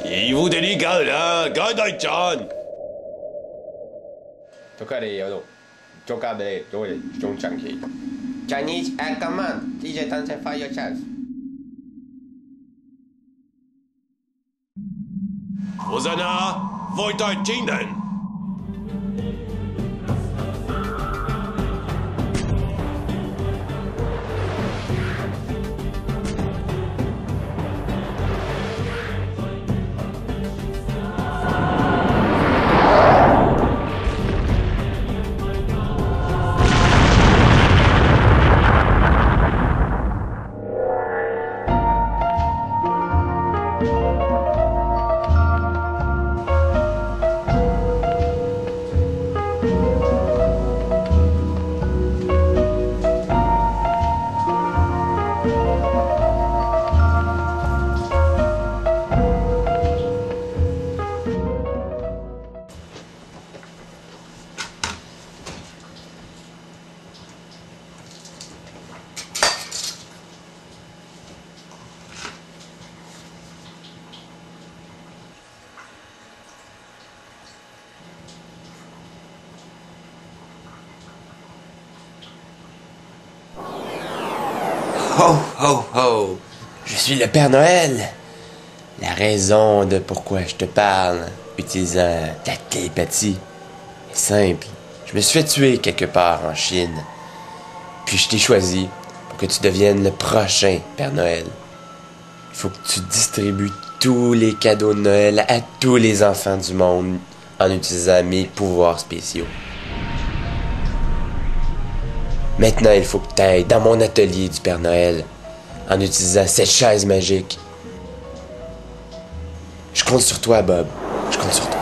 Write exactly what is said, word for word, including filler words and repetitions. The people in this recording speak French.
义務地呢搞啦，搞大賺。 都喺你嗰度，做家俾你，做嚟做長期。Chinese at command, D J Tansen fire your chance. 我在那，外带技能。 Ho, ho, ho! Je suis le Père Noël! La raison de pourquoi je te parle, utilisant la télépathie, est simple. Je me suis fait tuer quelque part en Chine. Puis je t'ai choisi pour que tu deviennes le prochain Père Noël. Il faut que tu distribues tous les cadeaux de Noël à tous les enfants du monde en utilisant mes pouvoirs spéciaux. Maintenant, il faut que tu ailles dans mon atelier du Père Noël en utilisant cette chaise magique. Je compte sur toi, Bob. Je compte sur toi.